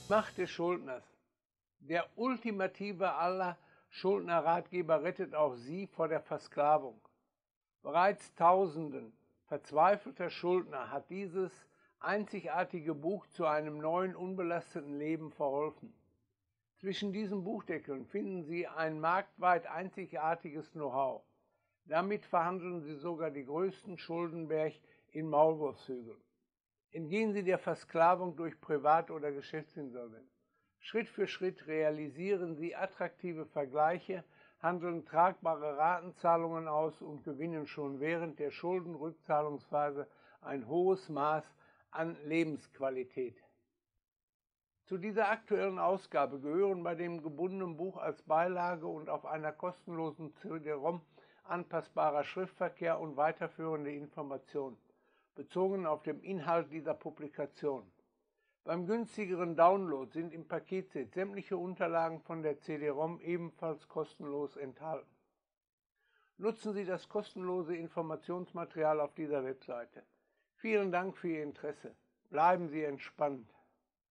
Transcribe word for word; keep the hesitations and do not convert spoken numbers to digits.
Macht des Schuldners. Der ultimative aller Schuldnerratgeber rettet auch Sie vor der Versklavung. Bereits Tausenden verzweifelter Schuldner hat dieses einzigartige Buch zu einem neuen, unbelasteten Leben verholfen. Zwischen diesen Buchdeckeln finden Sie ein marktweit einzigartiges Know-how. Damit verhandeln Sie sogar die größten Schuldenberg in Maulwurfshügeln. Entgehen Sie der Versklavung durch Privat- oder Geschäftsinsolvenz. Schritt für Schritt realisieren Sie attraktive Vergleiche, handeln tragbare Ratenzahlungen aus und gewinnen schon während der Schuldenrückzahlungsphase ein hohes Maß an Lebensqualität. Zu dieser aktuellen Ausgabe gehören bei dem gebundenen Buch als Beilage und auf einer kostenlosen C D-ROM anpassbarer Schriftverkehr und weiterführende Informationen, bezogen auf den Inhalt dieser Publikation. Beim günstigeren Download sind im Paketset sämtliche Unterlagen von der C D-ROM ebenfalls kostenlos enthalten. Nutzen Sie das kostenlose Informationsmaterial auf dieser Webseite. Vielen Dank für Ihr Interesse. Bleiben Sie entspannt.